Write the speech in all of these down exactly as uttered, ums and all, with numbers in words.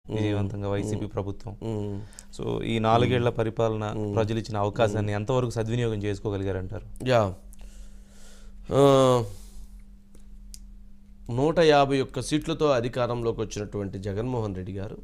విజయవంతంగా వైసీపీ ప్రభుత్వం. సో ఈ నాలుగేళ్ల పరిపాలన ప్రజలు ఇచ్చిన అవకాశాన్ని ఎంతవరకు సద్వినియోగం చేసుకోగలిగారంటారు? యా నూట యాభై ఒక్క సీట్లతో అధికారంలోకి వచ్చినటువంటి జగన్మోహన్ రెడ్డి గారు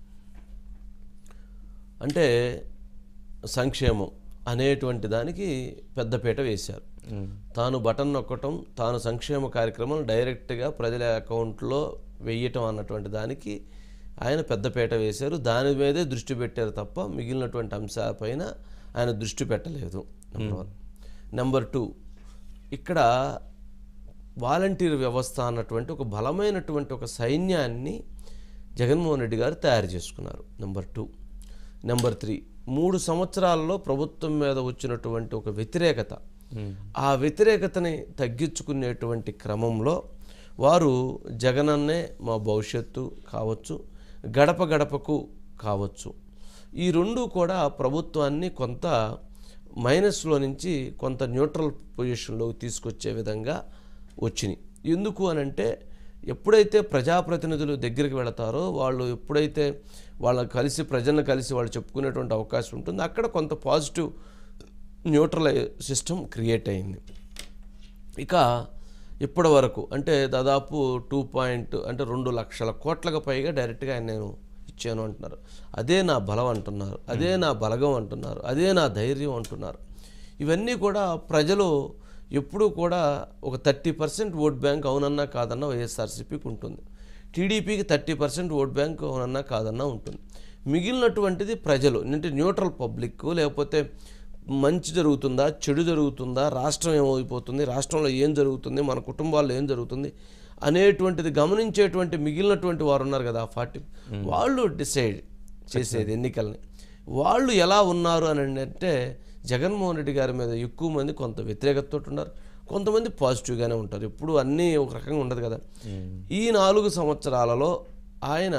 అంటే సంక్షేమం అనేటువంటి దానికి పెద్దపీట వేశారు. తాను బటన్ నొక్కటం, తాను సంక్షేమ కార్యక్రమం డైరెక్ట్గా ప్రజల అకౌంట్లో వేయటం అన్నటువంటి దానికి ఆయన పెద్దపీట వేశారు. దాని మీదే దృష్టి పెట్టారు తప్ప మిగిలినటువంటి అంశాలపైన ఆయన దృష్టి పెట్టలేదు. Number one. నెంబర్ టూ, ఇక్కడ వాలంటీర్ వ్యవస్థ అన్నటువంటి ఒక బలమైనటువంటి ఒక సైన్యాన్ని జగన్మోహన్ రెడ్డి గారు తయారు చేసుకున్నారు. Number two. నెంబర్ త్రీ, మూడు సంవత్సరాల్లో ప్రభుత్వం మీద వచ్చినటువంటి ఒక వ్యతిరేకత, ఆ వ్యతిరేకతని తగ్గించుకునేటువంటి క్రమంలో వారు జగనన్నే మా భవిష్యత్తు కావచ్చు, గడప గడపకు కావచ్చు, ఈ రెండు కూడా ప్రభుత్వాన్ని కొంత మైనస్లో నుంచి కొంత న్యూట్రల్ పొజిషన్లోకి తీసుకొచ్చే విధంగా వచ్చినాయి. ఎందుకు అనంటే ఎప్పుడైతే ప్రజాప్రతినిధులు దగ్గరికి వెళతారో, వాళ్ళు ఎప్పుడైతే వాళ్ళని కలిసి ప్రజలను కలిసి వాళ్ళు చెప్పుకునేటువంటి అవకాశం ఉంటుందో అక్కడ కొంత పాజిటివ్ న్యూట్రల్ సిస్టమ్ క్రియేట్ అయింది. ఇక ఇప్పటి వరకు అంటే దాదాపు టూ పాయింట్ అంటే రెండు లక్షల కోట్లకు పైగా డైరెక్ట్గా ఆయన నేను ఇచ్చాను అంటున్నారు. అదే నా బలం అంటున్నారు, అదే నా బలగం అంటున్నారు, అదే నా ధైర్యం అంటున్నారు. ఇవన్నీ కూడా ప్రజలు ఎప్పుడూ కూడా ఒక థర్టీ పర్సెంట్ ఓట్ బ్యాంక్ అవునన్నా కాదన్నా వైఎస్ఆర్సీపీకి ఉంటుంది, టీడీపీకి థర్టీ పర్సెంట్ ఓట్ బ్యాంక్ అవునన్నా కాదన్నా ఉంటుంది. మిగిలినటువంటిది ప్రజలు అంటే న్యూట్రల్ పబ్లిక్, లేకపోతే మంచి జరుగుతుందా చెడు జరుగుతుందా, రాష్ట్రం ఏమైపోతుంది, రాష్ట్రంలో ఏం జరుగుతుంది, మన కుటుంబాల్లో ఏం జరుగుతుంది అనేటువంటిది గమనించేటువంటి మిగిలినటువంటి వారు ఉన్నారు కదా ఫార్టీ, వాళ్ళు డిసైడ్ చేసేది ఎన్నికల్ని. వాళ్ళు ఎలా ఉన్నారు అని అంటే జగన్మోహన్ రెడ్డి గారి మీద ఎక్కువ మంది కొంత వ్యతిరేకతతో ఉన్నారు, కొంతమంది పాజిటివ్గానే ఉంటారు. ఎప్పుడు అన్నీ ఒక రకంగా ఉండదు కదా. ఈ నాలుగు సంవత్సరాలలో ఆయన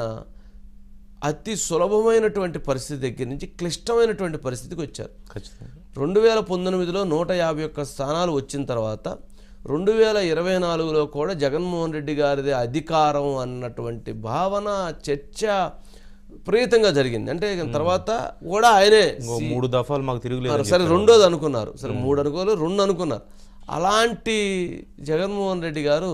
అతి సులభమైనటువంటి పరిస్థితి దగ్గర నుంచి క్లిష్టమైనటువంటి పరిస్థితికి వచ్చారు. రెండు వేల పంతొమ్మిదిలో నూట యాభై ఒక్క స్థానాలు వచ్చిన తర్వాత రెండు వేల ఇరవై నాలుగులో కూడా జగన్మోహన్ రెడ్డి గారిదే అధికారం అన్నటువంటి భావన చర్చ విపరీతంగా జరిగింది. అంటే తర్వాత కూడా ఆయనే మూడు దఫాలు మాకు తిరుగులేదు, సరే రెండోది అనుకున్నారు, సరే మూడు అనుకోలేదు రెండు అనుకున్నారు. అలాంటి జగన్మోహన్ రెడ్డి గారు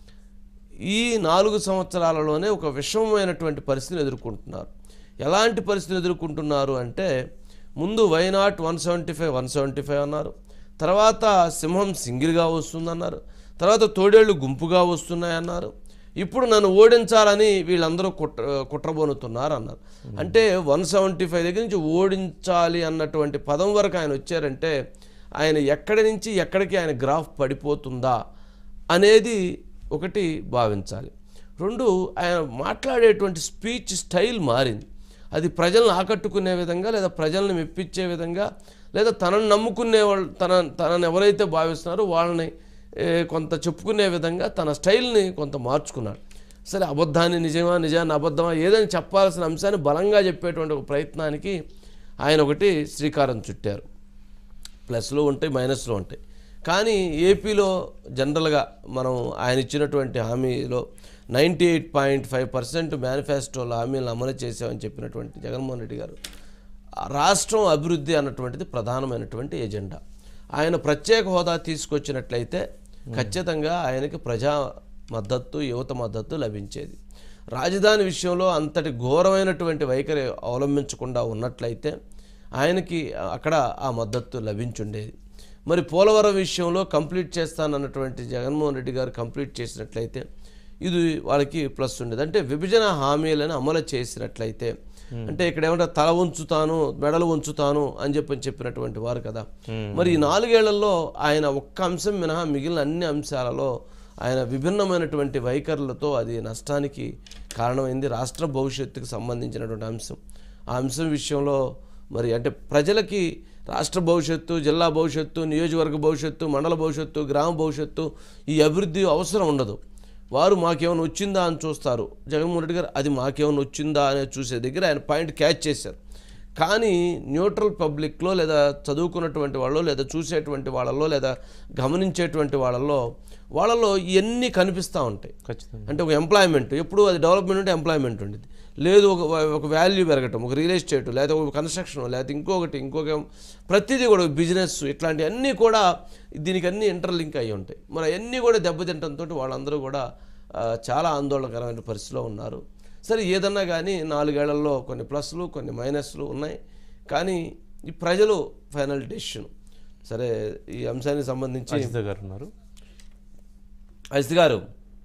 ఈ నాలుగు సంవత్సరాలలోనే ఒక విషమమైనటువంటి పరిస్థితిని ఎదుర్కొంటున్నారు. ఎలాంటి పరిస్థితిని ఎదుర్కొంటున్నారు అంటే ముందు why not one seventy five one seventy five అన్నారు, తర్వాత సింహం సింగిల్గా వస్తుందన్నారు, తర్వాత తోడేళ్ళు గుంపుగా వస్తున్నాయన్నారు, ఇప్పుడు నన్ను ఓడించాలని వీళ్ళందరూ కుట్ర కుట్రబోనుతున్నారు అన్నారు. అంటే వన్ సెవెంటీ ఫైవ్ దగ్గర నుంచి ఓడించాలి అన్నటువంటి పదం వరకు ఆయన వచ్చారంటే ఆయన ఎక్కడి నుంచి ఎక్కడికి ఆయన గ్రాఫ్ పడిపోతుందా అనేది ఒకటి భావించాలి. రెండు, ఆయన మాట్లాడేటువంటి స్పీచ్ స్టైల్ మారింది. అది ప్రజలను ఆకట్టుకునే విధంగా, లేదా ప్రజలను మెప్పించే విధంగా, లేదా తనను నమ్ముకునే వాళ్ళు తన తనను ఎవరైతే భావిస్తున్నారో వాళ్ళని కొంత చెప్పుకునే విధంగా తన స్టైల్ని కొంత మార్చుకున్నాడు. సరే అబద్ధాన్ని నిజమా, నిజాన్ని అబద్ధమా, ఏదైనా చెప్పాల్సిన అంశాన్ని బలంగా చెప్పేటువంటి ఒక ప్రయత్నానికి ఆయన ఒకటి శ్రీకారం చుట్టారు. ప్లస్లో ఉంటాయి, మైనస్లో ఉంటాయి. కానీ ఏపీలో జనరల్గా మనం ఆయన ఇచ్చినటువంటి హామీలో ninety eight point five percent మేనిఫెస్టోలో హామీలను అమలు చేసామని చెప్పినటువంటి జగన్మోహన్ రెడ్డి గారు రాష్ట్రం అభివృద్ధి అన్నటువంటిది ప్రధానమైనటువంటి ఎజెండా. ఆయన ప్రత్యేక హోదా తీసుకొచ్చినట్లయితే ఖచ్చితంగా ఆయనకి ప్రజా మద్దతు, యువత మద్దతు లభించేది. రాజధాని విషయంలో అంతటి ఘోరమైనటువంటి వైఖరి అవలంబించకుండా ఉన్నట్లయితే ఆయనకి అక్కడ ఆ మద్దతు లభించుండేది. మరి పోలవరం విషయంలో కంప్లీట్ చేస్తానన్నటువంటి జగన్మోహన్ రెడ్డి గారు కంప్లీట్ చేసినట్లయితే ఇది వాళ్ళకి ప్లస్ ఉండేది. అంటే విభజన హామీలను అమలు చేసినట్లయితే, అంటే ఇక్కడ ఏమంటే తల ఉంచుతాను మెడలు ఉంచుతాను అని చెప్పని చెప్పినటువంటి వారు కదా. మరి ఈ నాలుగేళ్లలో ఆయన ఒక్క అంశం మినహా మిగిలిన అన్ని అంశాలలో ఆయన విభిన్నమైనటువంటి వైఖరులతో అది నష్టానికి కారణమైంది. రాష్ట్ర భవిష్యత్తుకు సంబంధించినటువంటి అంశం, ఆ అంశం విషయంలో మరి అంటే ప్రజలకి రాష్ట్ర భవిష్యత్తు, జిల్లా భవిష్యత్తు, నియోజకవర్గ భవిష్యత్తు, మండల భవిష్యత్తు, గ్రామ భవిష్యత్తు, ఈ అభివృద్ధి అవసరం ఉండదు. వారు మాకేమైనా వచ్చిందా అని చూస్తారు. జగన్మోహన్ రెడ్డి గారు అది మాకేమైనా వచ్చిందా అని చూసే దగ్గర ఆయన పాయింట్ క్యాచ్ చేశారు. కానీ న్యూట్రల్ పబ్లిక్లో, లేదా చదువుకున్నటువంటి వాళ్ళు, లేదా చూసేటువంటి వాళ్ళలో, లేదా గమనించేటువంటి వాళ్ళలో వాళ్ళలో ఇవన్నీ కనిపిస్తూ ఉంటాయి. ఖచ్చితంగా అంటే ఒక ఎంప్లాయ్మెంట్, ఎప్పుడు అది డెవలప్మెంట్ ఉంటే ఎంప్లాయ్మెంట్ ఉండేది, లేదు ఒక ఒక వాల్యూ పెరగటం, ఒక రియల్ ఎస్టేట్, లేదా ఒక కన్స్ట్రక్షన్, లేకపోతే ఇంకొకటి ఇంకొక ప్రతిదీ కూడా బిజినెస్, ఇట్లాంటివన్నీ కూడా దీనికి అన్నీ ఇంటర్లింక్ అయ్యి ఉంటాయి. మరి అవన్నీ కూడా దెబ్బతింటంతో వాళ్ళందరూ కూడా చాలా ఆందోళనకరమైన పరిస్థితిలో ఉన్నారు. సరే, ఏదన్నా కానీ నాలుగేళ్లలో కొన్ని ప్లస్లు కొన్ని మైనస్లు ఉన్నాయి. కానీ ఈ ప్రజలు ఫైనల్ డెసిషన్. సరే, ఈ అంశానికి సంబంధించి అజిత్ గారు ఉన్నారు. అజిత్ గారు,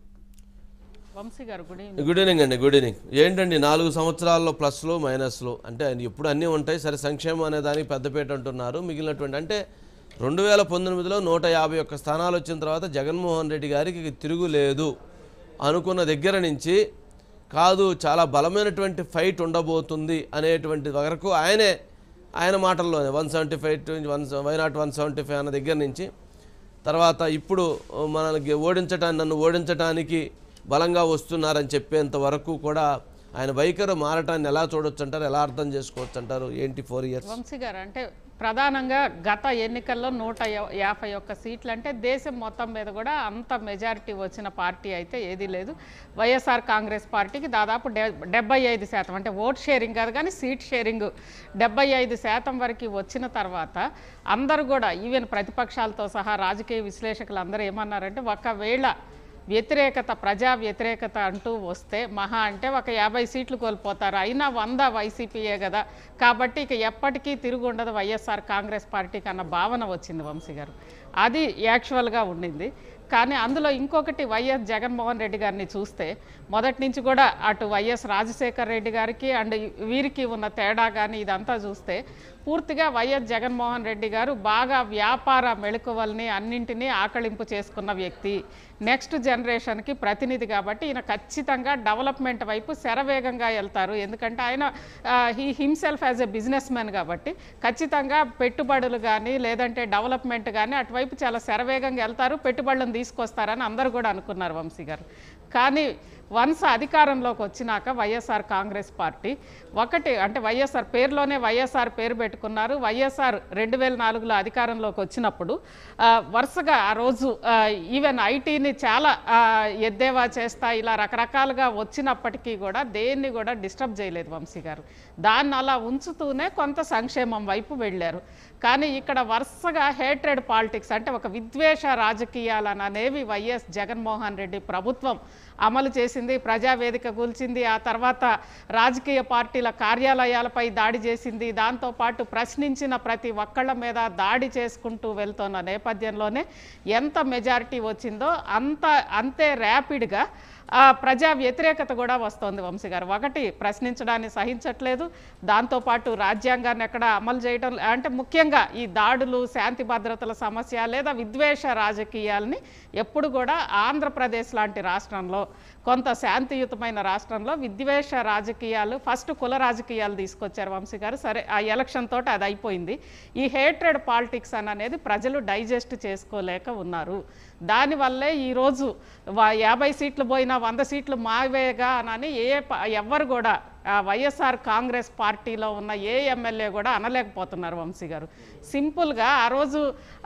వంశీ గారు గుడ్ గుడ్ ఈవినింగ్ అండి. Good evening. ఏంటండి నాలుగు సంవత్సరాల్లో ప్లస్లు మైనస్లు అంటే ఎప్పుడు అన్నీ ఉంటాయి. సరే, సంక్షేమం అనే దానికి పెద్దపీట అంటున్నారు. మిగిలినటువంటి అంటే రెండు వేల పంతొమ్మిదిలో నూట యాభై ఒక్క స్థానాలు వచ్చిన తర్వాత జగన్మోహన్ రెడ్డి గారికి తిరుగులేదు అనుకున్న దగ్గర నుంచి కాదు, చాలా బలమైనటువంటి ఫైట్ ఉండబోతుంది అనేటువంటి వరకు ఆయనే ఆయన మాటల్లోనే one seventy five one why not one seventy five అన్న దగ్గర నుంచి తర్వాత ఇప్పుడు మనకి ఓడించటానికి నన్ను ఓడించడానికి బలంగా వస్తున్నారని చెప్పేంత వరకు కూడా ఆయన వైఖరి మారటాన్ని ఎలా చూడొచ్చు అంటారు, ఎలా అర్థం చేసుకోవచ్చు అంటారు? ఏంటి ఫోర్ ఇయర్స్ వంశీ గారు అంటే ప్రధానంగా గత ఎన్నికల్లో నూట యాభై ఒక్క సీట్లు అంటే దేశం మొత్తం మీద కూడా అంత మెజారిటీ వచ్చిన పార్టీ అయితే ఏదీ లేదు. వైఎస్ఆర్ కాంగ్రెస్ పార్టీకి దాదాపు డెబ్బై ఐదు శాతం అంటే ఓట్ షేరింగ్ కాదు కానీ సీట్ షేరింగ్ డెబ్బై ఐదు శాతం వరకు వచ్చిన తర్వాత అందరూ కూడా ఈవెన్ ప్రతిపక్షాలతో సహా రాజకీయ విశ్లేషకులు అందరూ ఏమన్నారంటే ఒకవేళ వ్యతిరేకత ప్రజా వ్యతిరేకత అంటూ వస్తే మహా అంటే ఒక యాభై సీట్లు కోల్పోతారు, అయినా వంద వైసీపీయే కదా, కాబట్టి ఇక ఎప్పటికీ తిరుగు ఉండదు వైఎస్ఆర్ కాంగ్రెస్ పార్టీకి అన్న భావన వచ్చింది వంశీ గారు. అది యాక్చువల్గా ఉండింది. కానీ అందులో ఇంకొకటి వైఎస్ జగన్మోహన్ రెడ్డి గారిని చూస్తే మొదటి నుంచి కూడా అటు వైఎస్ రాజశేఖర రెడ్డి గారికి అండ్ వీరికి ఉన్న తేడా కానీ ఇదంతా చూస్తే పూర్తిగా వైఎస్ జగన్మోహన్ రెడ్డి గారు బాగా వ్యాపార మెళకువల్ని అన్నింటినీ ఆకళింపు చేసుకున్న వ్యక్తి, నెక్స్ట్ జనరేషన్కి ప్రతినిధి. కాబట్టి ఈయన ఖచ్చితంగా డెవలప్మెంట్ వైపు శరవేగంగా వెళ్తారు. ఎందుకంటే ఆయన he himself as a businessman కాబట్టి ఖచ్చితంగా పెట్టుబడులు కానీ లేదంటే డెవలప్మెంట్ కానీ అటువైపు చాలా శరవేగంగా వెళ్తారు, పెట్టుబడులను తీసుకొస్తారని అందరూ కూడా అనుకున్నారు వంశీ గారు. కానీ వన్స్ అధికారంలోకి వచ్చినాక వైఎస్ఆర్ కాంగ్రెస్ పార్టీ ఒకటి అంటే వైఎస్ఆర్ పేరులోనే వైఎస్ఆర్ పేరు పెట్టుకున్నారు. వైఎస్ఆర్ రెండు వేల నాలుగులో అధికారంలోకి వచ్చినప్పుడు వరుసగా ఆ రోజు ఈవెన్ ఐటీని చాలా ఎద్దేవా చేస్తా ఇలా రకరకాలుగా వచ్చినప్పటికీ కూడా దేన్ని కూడా డిస్టర్బ్ చేయలేదు వంశీ గారు. దాన్ని అలా ఉంచుతూనే కొంత సంక్షేమం వైపు వెళ్ళారు. కానీ ఇక్కడ వరుసగా హేట్రెడ్ పాలిటిక్స్ అంటే ఒక విద్వేష రాజకీయాలను అనేవి వైఎస్ జగన్మోహన్ రెడ్డి ప్రభుత్వం అమలు చేసింది. ప్రజావేదిక కూల్చింది, ఆ తర్వాత రాజకీయ పార్టీల కార్యాలయాలపై దాడి చేసింది, దాంతోపాటు ప్రశ్నించిన ప్రతి ఒక్కళ్ళ మీద దాడి చేసుకుంటూ వెళ్తున్న నేపథ్యంలోనే ఎంత మెజారిటీ వచ్చిందో అంత అంతే ర్యాపిడ్గా ప్రజా వ్యతిరేకత కూడా వస్తోంది వంశీ గారు. ఒకటి ప్రశ్నించడాన్ని సహించట్లేదు, దాంతోపాటు రాజ్యాంగాన్ని ఎక్కడ అమలు చేయడం అంటే ముఖ్యంగా ఈ దాడులు శాంతి భద్రతల సమస్య లేదా విద్వేష రాజకీయాలని ఎప్పుడు కూడా ఆంధ్రప్రదేశ్ లాంటి రాష్ట్రంలో కొంత శాంతియుతమైన రాష్ట్రంలో విద్వేష రాజకీయాలు ఫస్ట్ కుల రాజకీయాలు తీసుకొచ్చారు వంశీ గారు. సరే, ఆ ఎలక్షన్ తోటి అది అయిపోయింది. ఈ హేట్రెడ్ పాలిటిక్స్ అని అనేది ప్రజలు డైజెస్ట్ చేసుకోలేక ఉన్నారు. దానివల్లే ఈరోజు యాభై సీట్లు పోయినా వంద సీట్లు మావేగా అని ఏ ఎవ్వరు కూడా వైఎస్ఆర్ కాంగ్రెస్ పార్టీలో ఉన్న ఏ ఎమ్మెల్యే కూడా అనలేకపోతున్నారు వంశీ గారు. సింపుల్గా ఆ రోజు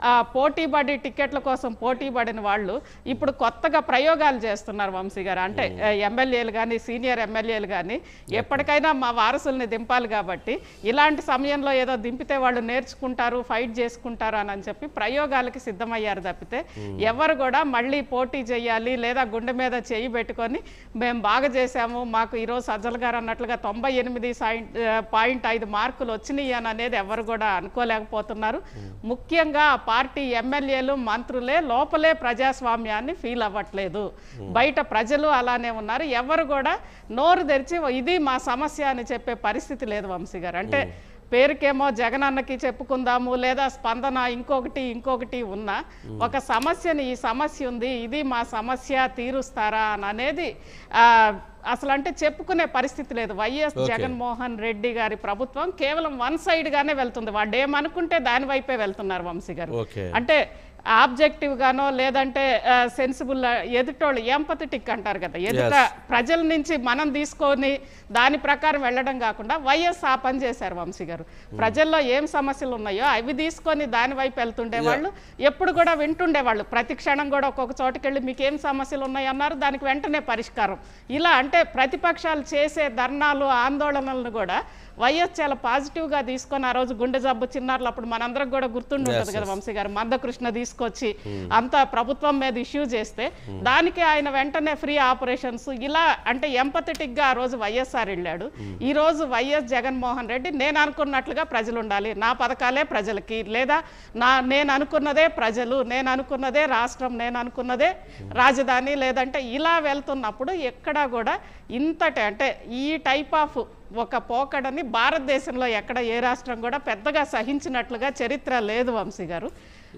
పోటీపడి టికెట్ల కోసం పోటీపడిన వాళ్ళు ఇప్పుడు కొత్తగా ప్రయోగాలు చేస్తున్నారు వంశీ గారు. అంటే ఎమ్మెల్యేలు కానీ సీనియర్ ఎమ్మెల్యేలు కానీ ఎప్పటికైనా మా వారసుల్ని దింపాలి కాబట్టి ఇలాంటి సమయంలో ఏదో దింపితే వాళ్ళు నేర్చుకుంటారు, ఫైట్ చేసుకుంటారు అని చెప్పి ప్రయోగాలకి సిద్ధమయ్యారు తప్పితే ఎవరు కూడా మళ్ళీ పోటీ చేయాలి లేదా గుండె మీద చేయి పెట్టుకొని మేము బాగా చేశాము మాకు ఈరోజు సజ్జల గారు అన్నట్లుగా తొంభై ఎనిమిది పాయింట్ ఐదు మార్కులు వచ్చినాయి అని అనేది ఎవరు కూడా అనుకోలేకపోతున్నారు. ముఖ్యంగా పార్టీ ఎమ్మెల్యేలు మంత్రులే లోపలే ప్రజాస్వామ్యాన్ని ఫీల్ అవ్వట్లేదు, బయట ప్రజలు అలానే ఉన్నారు. ఎవరు కూడా నోరు తెరిచి ఇది మా సమస్య అని చెప్పే పరిస్థితి లేదు వంశీ గారు. అంటే పేరుకేమో జగనన్నకి చెప్పుకుందాము లేదా స్పందన ఇంకొకటి ఇంకొకటి ఉన్నా ఒక సమస్యని ఈ సమస్య ఉంది ఇది మా సమస్య తీరుస్తారా అని అనేది అసలు అంటే చెప్పుకునే పరిస్థితి లేదు. వైఎస్ జగన్మోహన్ రెడ్డి గారి ప్రభుత్వం కేవలం వన్ సైడ్ గానే వెళ్తుంది. వాడు ఏమనుకుంటే దాని వైపే వెళ్తున్నారు వంశీ గారు. అంటే ఆబ్జెక్టివ్గానో లేదంటే సెన్సిబుల్ ఎదుటోళ్ళు ఎంపథెటిక్ అంటారు కదా, ఎదుట ప్రజల నుంచి మనం తీసుకొని దాని ప్రకారం వెళ్ళడం కాకుండా వైఎస్ ఆ పని చేశారు వంశీ గారు. ప్రజల్లో ఏం సమస్యలు ఉన్నాయో అవి తీసుకొని దాని వైపు వెళ్తుండేవాళ్ళు, ఎప్పుడు కూడా వింటుండేవాళ్ళు. ప్రతి క్షణం కూడా ఒక్కొక్క చోటుకెళ్ళి మీకు ఏం సమస్యలు ఉన్నాయి అన్నారు, దానికి వెంటనే పరిష్కారం. ఇలా అంటే ప్రతిపక్షాలు చేసే ధర్నాలు ఆందోళనలను కూడా వైఎస్ చాలా పాజిటివ్గా తీసుకొని ఆ రోజు గుండె జబ్బు చిన్నారులు అప్పుడు మనందరం కూడా గుర్తుండి ఉంటుంది కదా వంశీ గారు, మందకృష్ణ తీసుకొచ్చి అంత ప్రభుత్వం మీద ఇష్యూ చేస్తే దానికి ఆయన వెంటనే ఫ్రీ ఆపరేషన్స్ ఇలా అంటే ఎంపథెటిక్గా ఆ రోజు వైఎస్ఆర్ వెళ్ళాడు. ఈ రోజు వైఎస్ జగన్మోహన్ రెడ్డి నేను అనుకున్నట్లుగా ప్రజలు ఉండాలి, నా పథకాలే ప్రజలకి, లేదా నా నేను అనుకున్నదే ప్రజలు, నేను అనుకున్నదే రాష్ట్రం, నేను అనుకున్నదే రాజధాని, లేదంటే ఇలా వెళ్తున్నప్పుడు ఎక్కడా కూడా ఇంతటి అంటే ఈ టైప్ ఆఫ్ ఒక పోకడని భారతదేశంలో ఎక్కడ ఏ రాష్ట్రం కూడా పెద్దగా సహించినట్లుగా చరిత్ర లేదు వంశీ గారు.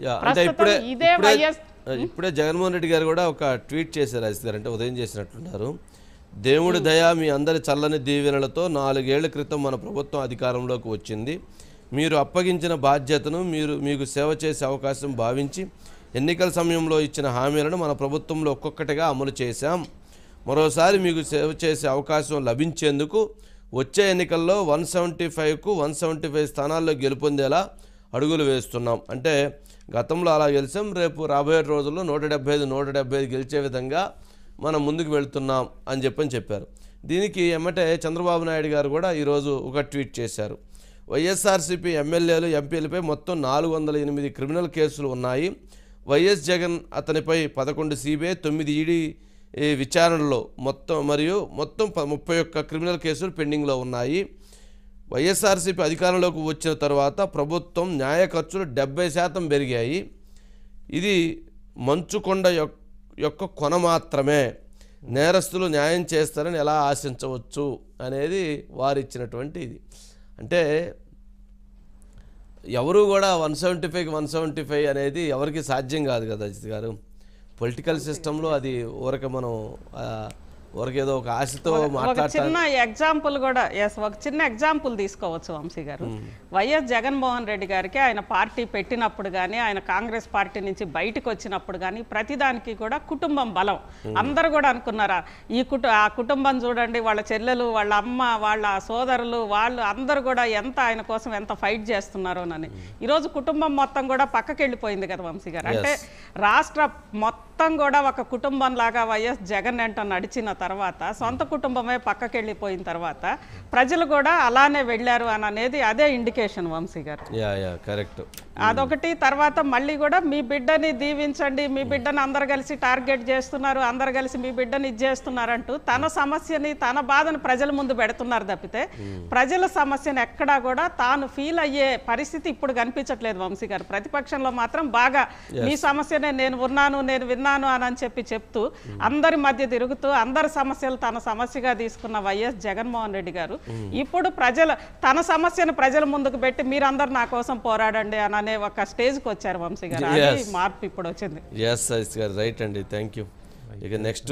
ఇదే వైఎస్ ఇప్పుడే జగన్మోహన్ రెడ్డి గారు కూడా ఒక ట్వీట్ చేశారు రాజేష్ గారు, అంటే ఉదయం చేసినట్లున్నారు. దేవుడి దయ మీ అందరి చల్లని దీవెనలతో నాలుగేళ్ల క్రితం మన ప్రభుత్వం అధికారంలోకి వచ్చింది. మీరు అప్పగించిన బాధ్యతను మీరు మీకు సేవ చేసే అవకాశం భావించి ఎన్నికల సమయంలో ఇచ్చిన హామీలను మన ప్రభుత్వంలో ఒక్కొక్కటిగా అమలు చేశాం. మరోసారి మీకు సేవ చేసే అవకాశం లభించేందుకు వచ్చే ఎన్నికల్లో వన్ సెవెంటీ ఫైవ్కు వన్ సెవెంటీ ఫైవ్ స్థానాల్లో గెలుపొందేలా అడుగులు వేస్తున్నాం. అంటే గతంలో అలా గెలిచాం, రేపు రాబోయే రోజుల్లో నూట డెబ్బై ఐదు నూట డెబ్బై ఐదు గెలిచే విధంగా మనం ముందుకు వెళ్తున్నాం అని చెప్పని చెప్పారు. దీనికి ఎమ్మటే చంద్రబాబు నాయుడు గారు కూడా ఈరోజు ఒక ట్వీట్ చేశారు. వైఎస్ఆర్సీపీ ఎమ్మెల్యేలు ఎంపీలపై మొత్తం నాలుగు వందల ఎనిమిది క్రిమినల్ కేసులు ఉన్నాయి. వైఎస్ జగన్ అతనిపై పదకొండు సిబిఐ తొమ్మిది ఈడీ ఈ విచారణలో మొత్తం మరియు మొత్తం ముప్పై ఒక్క క్రిమినల్ కేసులు పెండింగ్లో ఉన్నాయి. వైఎస్ఆర్సీపీ అధికారంలోకి వచ్చిన తర్వాత ప్రభుత్వం న్యాయ ఖర్చులు డెబ్బై శాతం పెరిగాయి. ఇది మంచుకొండ యొక్క కొన మాత్రమే, నేరస్తులు న్యాయం చేస్తారని ఎలా ఆశించవచ్చు అనేది వారిచ్చినటువంటి ఇది. అంటే ఎవరు కూడా వన్ సెవెంటీ ఫైవ్కి వన్ సెవెంటీ ఫైవ్ అనేది ఎవరికి సాధ్యం కాదు కదా అజిత్ గారు. పొలిటికల్ సిస్టంలో అది ఊరక మనం ఊరకేదో ఒక ఆశతో మాట్లాడతాం. చిన్న ఎగ్జాంపుల్ కూడా ఎస్ ఒక చిన్న ఎగ్జాంపుల్ తీసుకోవచ్చు వంశీ గారు. వైఎస్ జగన్మోహన్ రెడ్డి గారికి ఆయన పార్టీ పెట్టినప్పుడు కానీ ఆయన కాంగ్రెస్ పార్టీ నుంచి బయటకు వచ్చినప్పుడు కానీ ప్రతిదానికి కూడా కుటుంబం బలం. అందరూ కూడా అనుకున్నారా ఈ కుటు ఆ కుటుంబం చూడండి, వాళ్ళ చెల్లెలు, వాళ్ళ అమ్మ, వాళ్ళ సోదరులు, వాళ్ళు అందరూ కూడా ఎంత ఆయన కోసం ఎంత ఫైట్ చేస్తున్నారోనని. ఈరోజు కుటుంబం మొత్తం కూడా పక్కకి వెళ్ళిపోయింది కదా వంశీ గారు. అంటే రాష్ట్ర మొత్తం కూడా ఒక కుటుంబం లాగా వైఎస్ జగన్ వెంట నడిచిన తర్వాత సొంత కుటుంబమే పక్కకెళ్ళిపోయిన తర్వాత ప్రజలు కూడా అలానే వెళ్ళారు అని అనేది అదే ఇండికేషన్ వంశీ గారు. కరెక్ట్. అదొకటి. తర్వాత మళ్ళీ కూడా మీ బిడ్డని దీవించండి, మీ బిడ్డని అందరు కలిసి టార్గెట్ చేస్తున్నారు, అందరు కలిసి మీ బిడ్డని ఇది చేస్తున్నారంటూ తన సమస్యని తన బాధను ప్రజల ముందు పెడుతున్నారు తప్పితే ప్రజల సమస్యను ఎక్కడా కూడా తాను ఫీల్ అయ్యే పరిస్థితి ఇప్పుడు కనిపించట్లేదు వంశీ గారు. ప్రతిపక్షంలో మాత్రం బాగా మీ సమస్యనే నేను ఉన్నాను, నేను విన్నాను అని చెప్పి చెప్తూ అందరి మధ్య తిరుగుతూ అందరి సమస్యలు తన సమస్యగా తీసుకున్న వైఎస్ జగన్మోహన్ రెడ్డి గారు ఇప్పుడు ప్రజల తన సమస్యను ప్రజల ముందుకు పెట్టి మీరందరూ నా కోసం పోరాడండి అని అనే ఒక స్టేజ్కి వచ్చారు వంశీ గారు. అది మార్పు ఇప్పుడు వచ్చింది. రైట్ అండి, థ్యాంక్ యూ. ఇక నెక్స్ట్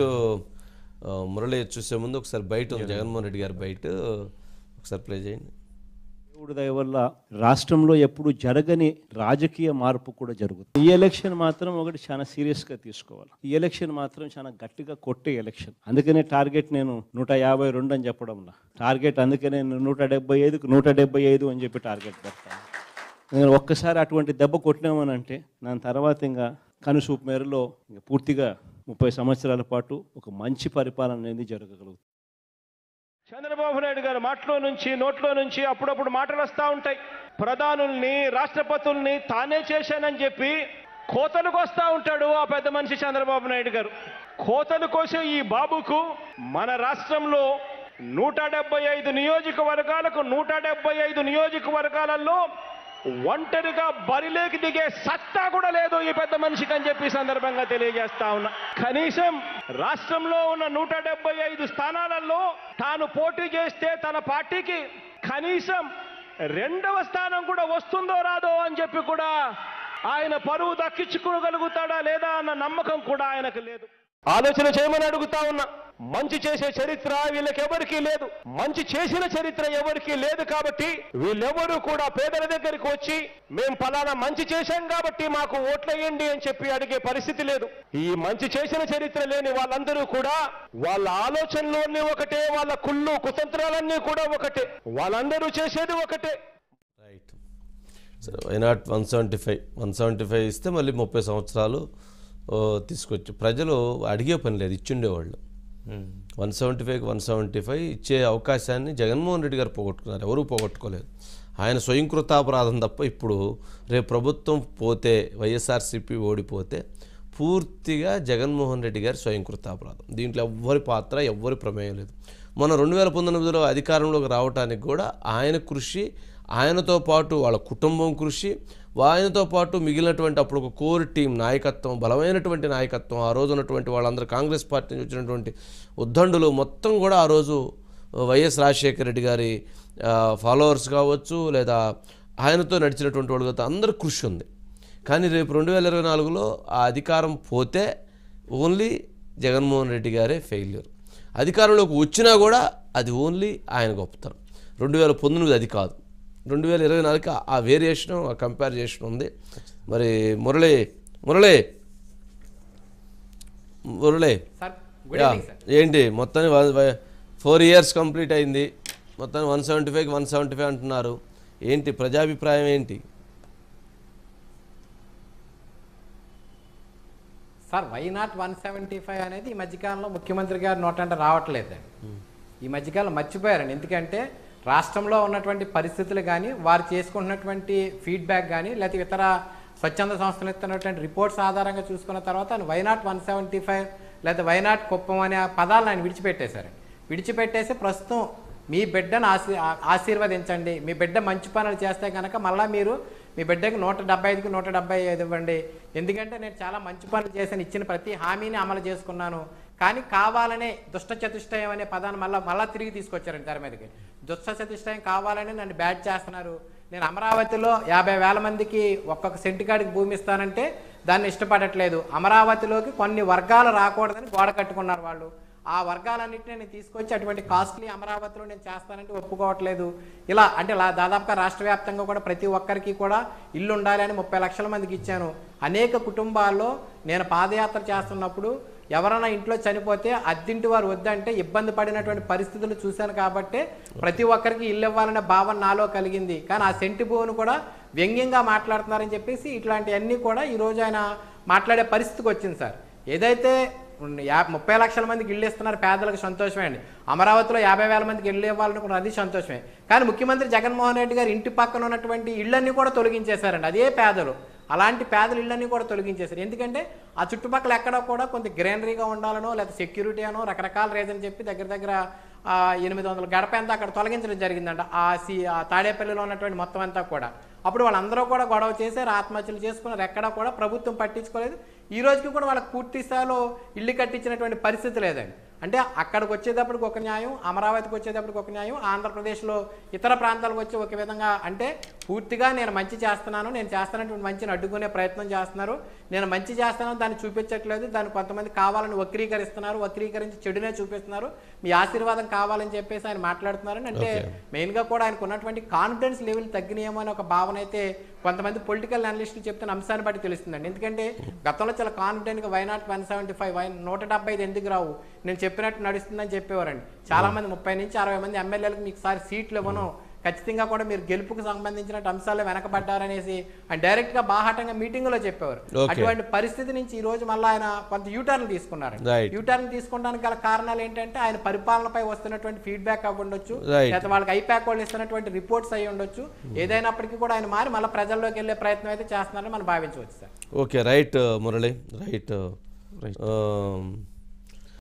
మురళి చూసే ముందు ఒకసారి బయట ఉంది జగన్మోహన్ రెడ్డి గారు బయట ఒకసారి ప్లే చేయండి. దేవుడి దయ వల్ల రాష్ట్రంలో ఎప్పుడు జరగని రాజకీయ మార్పు కూడా జరుగుతుంది. ఈ ఎలక్షన్ మాత్రం ఒకటి చాలా సీరియస్గా తీసుకోవాలి. ఈ ఎలక్షన్ మాత్రం చాలా గట్టిగా కొట్టే ఎలక్షన్. అందుకనే టార్గెట్ నేను నూట యాభై రెండు అని చెప్పడంలా టార్గెట్ అందుకనే నూట డెబ్బై ఐదుకు నూట డెబ్బై ఐదు అని చెప్పి టార్గెట్ పెడతాను. నేను ఒక్కసారి అటువంటి దెబ్బ కొట్టినామని అంటే దాని తర్వాత ఇంకా కనుసూపు మేరలో ఇంకా పూర్తిగా ముప్పై సంవత్సరాల పాటు ఒక మంచి పరిపాలన అనేది జరగగలుగుతుంది. చంద్రబాబు నాయుడు గారు మాటలో నుంచి నోట్లో నుంచి అప్పుడప్పుడు మాటలు వస్తూ ఉంటాయి. ప్రధానుల్ని రాష్ట్రపతుల్ని తానే చేశానని చెప్పి కోతలకు వస్తూ ఉంటాడు ఆ పెద్ద మనిషి చంద్రబాబు నాయుడు గారు. కోతలు కోసే ఈ బాబుకు మన రాష్ట్రంలో నూట డెబ్బై ఐదు నియోజకవర్గాలకు నూట డెబ్బై ఐదు నియోజకవర్గాలలో ఒంటరిగా బరిలేకి దిగే సత్తా కూడా లేదు ఈ పెద్ద మనిషికి అని చెప్పి సందర్భంగా తెలియజేస్తా ఉన్నా. కనీసం రాష్ట్రంలో ఉన్న నూట డెబ్బై ఐదు స్థానాలలో తాను పోటీ చేస్తే తన పార్టీకి కనీసం రెండవ స్థానం కూడా వస్తుందో రాదో అని చెప్పి కూడా ఆయన పరువు దక్కించుకోగలుగుతాడా లేదా అన్న నమ్మకం కూడా ఆయనకు లేదు. ఆలోచన చేయమని అడుగుతా ఉన్నా. మంచి చేసే చరిత్ర వీళ్ళకెవరికీ లేదు, మంచి చేసిన చరిత్ర ఎవరికీ లేదు. కాబట్టి వీళ్ళెవరూ కూడా పేదల దగ్గరికి వచ్చి మేము ఫలానా మంచి చేశాం కాబట్టి మాకు ఓట్లేయండి అని చెప్పి అడిగే పరిస్థితి లేదు. ఈ మంచి చేసిన చరిత్ర లేని వాళ్ళందరూ కూడా వాళ్ళ ఆలోచనలోనే ఒకటే, వాళ్ళ కుళ్ళు కుతంత్రాలన్నీ కూడా ఒకటే, వాళ్ళందరూ చేసేది ఒకటే. రైట్. సరే, why not one seventy five one seventy five ఇస్తే మళ్ళీ ముప్పై సంవత్సరాలు తీసుకొచ్చి ప్రజలు అడిగే పని లేదు, ఇచ్చిండేవాళ్ళు. వన్ సెవెంటీ ఫైవ్కి వన్ సెవెంటీ ఫైవ్ ఇచ్చే అవకాశాన్ని జగన్మోహన్ రెడ్డి గారు పోగొట్టుకున్నారు, ఎవరూ పోగొట్టుకోలేదు. ఆయన స్వయంకృతాపరాధం తప్ప ఇప్పుడు రేపు ప్రభుత్వం పోతే, వైఎస్ఆర్సీపీ ఓడిపోతే పూర్తిగా జగన్మోహన్ రెడ్డి గారి స్వయంకృతాపరాధం. దీంట్లో ఎవ్వరి పాత్ర, ఎవ్వరి ప్రమేయం లేదు. మన రెండు వేల పంతొమ్మిదిలో అధికారంలోకి రావడానికి కూడా ఆయన కృషి, ఆయనతో పాటు వాళ్ళ కుటుంబం కృషి, ఆయనతో పాటు మిగిలినటువంటి అప్పుడు ఒక కోర్ టీం నాయకత్వం, బలమైనటువంటి నాయకత్వం, ఆ రోజు ఉన్నటువంటి వాళ్ళందరూ కాంగ్రెస్ పార్టీ నుంచి వచ్చినటువంటి ఉద్దండులు మొత్తం కూడా ఆ రోజు వైఎస్ రాజశేఖర రెడ్డి గారి ఫాలోవర్స్ కావచ్చు, లేదా ఆయనతో నడిచినటువంటి వాళ్ళు కావచ్చు, అందరూ కృషి ఉంది. కానీ రేపు రెండు వేల ఇరవై నాలుగులో ఆ అధికారం పోతే ఓన్లీ జగన్మోహన్ రెడ్డి గారే ఫెయిల్యూర్. అధికారంలోకి వచ్చినా కూడా అది ఓన్లీ ఆయన గొప్పతనం. రెండు వేల పంతొమ్మిది అది కాదు, రెండు వేల ఇరవై నాలుగుకి ఆ వేరియేషన్, ఆ కంపారిజేషన్ ఉంది. మరి మురళి మురళి మురళి ఏంటి మొత్తాన్ని ఫోర్ ఇయర్స్ కంప్లీట్ అయింది, మొత్తాన్ని వన్ సెవెంటీ ఫైవ్కి వన్ సెవెంటీ ఫైవ్ అంటున్నారు. ఏంటి ప్రజాభిప్రాయం ఏంటి sir? Why not one seventy five అనేది ఈ మధ్యకాలంలో ముఖ్యమంత్రి గారు నోటంట రావట్లేదండి. ఈ మధ్యకాలం మర్చిపోయారండి. ఎందుకంటే రాష్ట్రంలో ఉన్నటువంటి పరిస్థితులు కానీ, వారు చేసుకుంటున్నటువంటి ఫీడ్బ్యాక్ కానీ, లేకపోతే ఇతర స్వచ్ఛంద సంస్థలు ఇస్తున్నటువంటి రిపోర్ట్స్ ఆధారంగా చూసుకున్న తర్వాత ఆయన why not one seventy five లేదా వై నాట్ కుప్పం అనే పదాలను ఆయన విడిచిపెట్టేశారండి. విడిచిపెట్టేసి ప్రస్తుతం మీ బిడ్డను ఆశీ ఆశీర్వదించండి, మీ బిడ్డ మంచి పనులు చేస్తే కనుక మళ్ళీ మీరు మీ బిడ్డకి నూట డెబ్బై ఐదుకి నూట డెబ్బై ఐదు ఇవ్వండి, ఎందుకంటే నేను చాలా మంచి పనులు చేశాను, ఇచ్చిన ప్రతి హామీని అమలు చేసుకున్నాను. కానీ కావాలనే దుష్ట చతుష్టయం అనే పదాన్ని మళ్ళీ మళ్ళీ తిరిగి తీసుకొచ్చారండి తెర మీదకి. దుష్ట చతుష్టయం కావాలని నన్ను బ్యాట్ చేస్తున్నారు. నేను అమరావతిలో యాభై వేల మందికి ఒక్కొక్క సెంటికాడికి భూమి ఇస్తానంటే దాన్ని ఇష్టపడట్లేదు. అమరావతిలోకి కొన్ని వర్గాలు రాకూడదని గోడ కట్టుకున్నారు వాళ్ళు. ఆ వర్గాలన్నింటినీ నేను తీసుకొచ్చి అటువంటి కాస్ట్లీ అమరావతిలో నేను చేస్తానంటే ఒప్పుకోవట్లేదు. ఇలా అంటే దాదాపుగా రాష్ట్ర వ్యాప్తంగా కూడా ప్రతి ఒక్కరికి కూడా ఇల్లు ఉండాలి అని ముప్పై లక్షల మందికి ఇచ్చాను. అనేక కుటుంబాల్లో నేను పాదయాత్ర చేస్తున్నప్పుడు ఎవరైనా ఇంట్లో చనిపోతే అద్దింటి వారు వద్దంటే ఇబ్బంది పడినటువంటి పరిస్థితులు చూశాను. కాబట్టి ప్రతి ఒక్కరికి ఇల్లు ఇవ్వాలనే భావన నాలో కలిగింది. కానీ ఆ సెంటి భూమిని కూడా వ్యంగ్యంగా మాట్లాడుతున్నారని చెప్పేసి ఇట్లాంటివన్నీ కూడా ఈరోజు ఆయన మాట్లాడే పరిస్థితికి వచ్చింది సార్. ఏదైతే యా ముప్పై లక్షల మందికి ఇల్లు ఇస్తున్నారు, పేదలకు సంతోషమే అండి. అమరావతిలో యాభై వేల మందికి ఇల్లు ఇవ్వాలనుకున్నారు, అది సంతోషమే. కానీ ముఖ్యమంత్రి జగన్మోహన్ రెడ్డి గారు ఇంటి పక్కన ఉన్నటువంటి ఇళ్ళన్నీ కూడా తొలగించేశారండి. అదే పేదలు, అలాంటి పేదల ఇళ్ళన్నీ కూడా తొలగించేశారు. ఎందుకంటే ఆ చుట్టుపక్కల ఎక్కడ కూడా కొంత గ్రీనరీగా ఉండాలనో లేదా సెక్యూరిటీ అనో రకరకాల రీజన్ చెప్పి దగ్గర దగ్గర ఎనిమిది వందల గడప ఎంత అక్కడ తొలగించడం జరిగిందంట. ఆ సి ఆ తాడేపల్లిలో ఉన్నటువంటి మొత్తం అంతా కూడా. అప్పుడు వాళ్ళందరూ కూడా గొడవ చేశారు, ఆత్మహత్యలు చేసుకున్నారు. ఎక్కడా కూడా ప్రభుత్వం పట్టించుకోలేదు. ఈ రోజుకి కూడా వాళ్ళకి పూర్తి స్థాయిలో ఇల్లు కట్టించినటువంటి పరిస్థితి లేదండి. అంటే అక్కడికి వచ్చేటప్పటికి ఒక న్యాయం, అమరావతికి వచ్చేటప్పటికి ఒక న్యాయం, ఆంధ్రప్రదేశ్లో ఇతర ప్రాంతాలకు వచ్చి ఒక విధంగా. అంటే పూర్తిగా నేను మంచి చేస్తున్నాను, నేను చేస్తున్నటువంటి మంచిని అడ్డుకునే ప్రయత్నం చేస్తున్నారు. నేను మంచి చేస్తున్నాను దాన్ని చూపించట్లేదు, దాన్ని కొంతమంది కావాలని వక్రీకరిస్తున్నారు, వక్రీకరించి చెడునే చూపిస్తున్నారు, మీ ఆశీర్వాదం కావాలని చెప్పేసి ఆయన మాట్లాడుతున్నారని. అంటే మెయిన్గా కూడా ఆయనకు ఉన్నటువంటి కాన్ఫిడెన్స్ లెవెల్ తగ్గినాయేమో అని ఒక భావన అయితే కొంతమంది పొలిటికల్ అనలిస్టులు చెప్తున్న అంశాన్ని బట్టి తెలుస్తుందండి. ఎందుకంటే గతంలో చాలా కాన్ఫిడెంట్గా why not one seventy five why నూట డెబ్బై ఐదు ఎందుకు రావు, నేను చెప్పినట్టు నడుస్తుందని చెప్పేవారండి. చాలా మంది ముప్పై నుంచి అరవై మంది ఎమ్మెల్యేలకు మీకు సారి సీట్లు ఇవ్వను, ఖచ్చితంగా కూడా మీరు గెలుపుకు సంబంధించిన అంశాలు వెనకబడ్డారనేసి ఆయన డైరెక్ట్ గా బాహాటంగా మీటింగ్ లో చెప్పేవారు. అటువంటి పరిస్థితి నుంచి ఈ రోజు మళ్ళీ ఆయన కొంత యూటర్న్ తీసుకున్నారు. యూటర్న్ తీసుకోవడానికి గల కారణాలు ఏంటంటే ఆయన పరిపాలనపై వస్తున్నటువంటి ఫీడ్బ్యాక్ అవి ఉండొచ్చు, లేదా వాళ్ళకి ఐపాక్ వాళ్ళు ఇస్తున్నటువంటి రిపోర్ట్స్ అయి ఉండొచ్చు. ఏదైనప్పటికీ కూడా ఆయన మారి మళ్ళీ ప్రజల్లోకి వెళ్ళే ప్రయత్నం అయితే చేస్తున్నారని మనం భావించవచ్చు sir. Okay, right Murali, right.